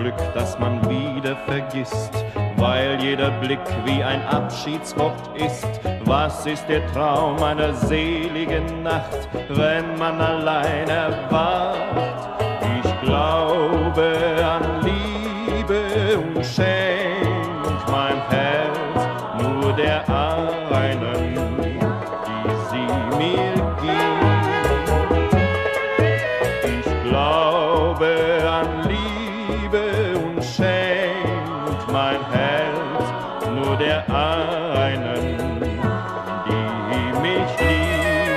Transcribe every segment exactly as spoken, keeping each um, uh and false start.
Glück, das man wieder vergisst, weil jeder Blick wie ein Abschiedswort ist. Was ist der Traum einer seligen Nacht, wenn man allein erwacht? Ich glaube an Liebe und schenk mein Herz nur der einen, die sie mir gibt. Ich glaube an Liebe und schenk mein Herz nur der einen, die mich liebt.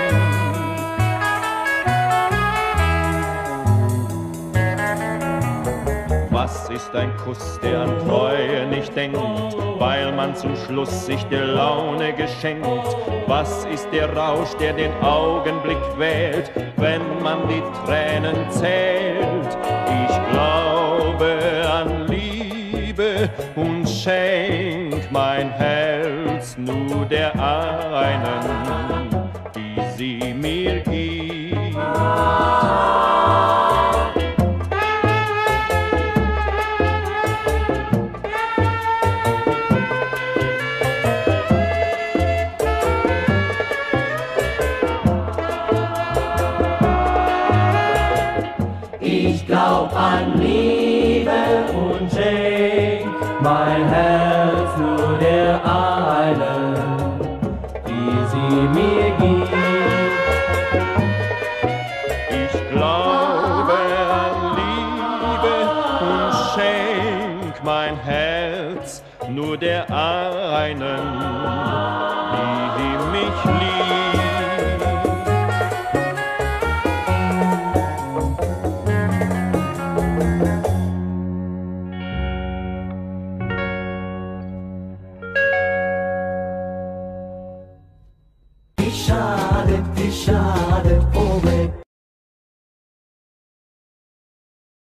Was ist ein Kuss, der an Treue nicht denkt, weil man zum Schluss sich der Laune geschenkt? Was ist der Rausch, der den Augenblick wählt, wenn man die Tränen zählt? Ich glaube an Liebe und schenk mein Herz nur der einen, die sie mir gibt. Ich glaub an Liebe und schenk mein Herz nur der einen, die sie mir gibt. Ich glaube an Liebe und schenk mein Herz nur der einen, die mich liebt. Wie schade, wie schade.